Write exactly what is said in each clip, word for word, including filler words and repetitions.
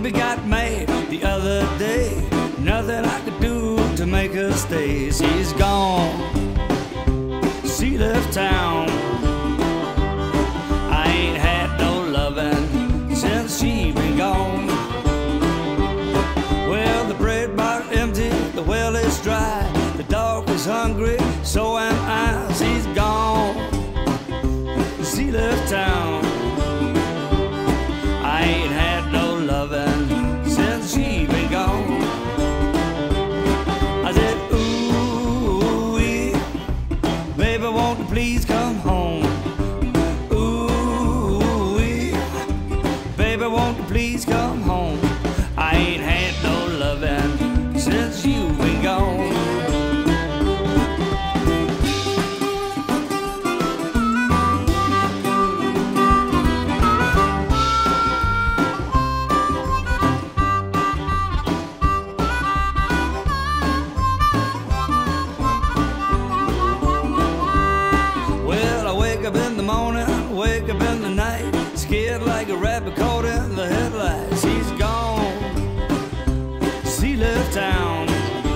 we got mad the other day. Nothing I could do to make her stay. She's gone, she left town. I ain't had no loving since she been gone. Well, the bread box empty, the well is dry, the dog is hungry, so am I. She's gone, she left town. I ain't had no loving since she been gone. I said, ooh, baby, won't you please come home? Ooh, baby, won't you please come home? I ain't had no loving since you've been gone. Wake up in the morning, wake up in the night, scared like a rabbit caught in the headlights. She's gone, she left town.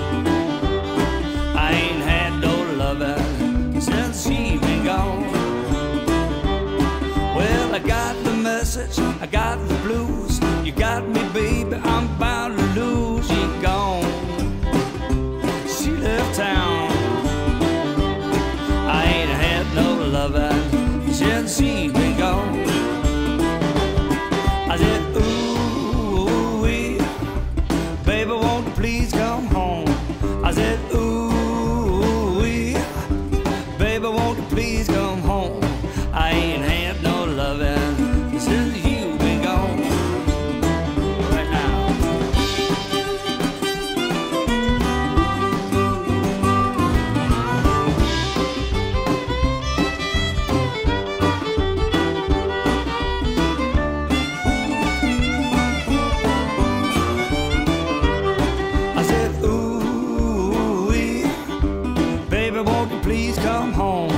I ain't had no loving since she been gone. Well, I got the message, I got the blues. You got me, baby, I'm bound to lose. She gone, she left town. I ain't had no loving since she been gone. I said, ooh, baby, won't you please come home? I said, ooh, baby, won't you please come home? I ain't had no loving since you been gone. Right now. Won't you please come home?